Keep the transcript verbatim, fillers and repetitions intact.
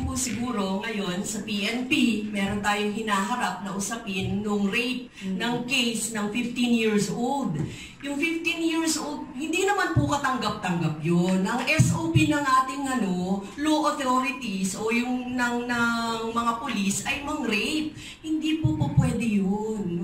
po siguro ngayon sa P N P, meron tayong hinaharap na usapin nung rape mm-hmm. ng case ng fifteen years old. Yung fifteen years old, hindi naman po katanggap-tanggap yun. Ang S O P ng ating ano, law authorities o yung ng, ng mga police ay mang-rape. Hindi po po pwede yun.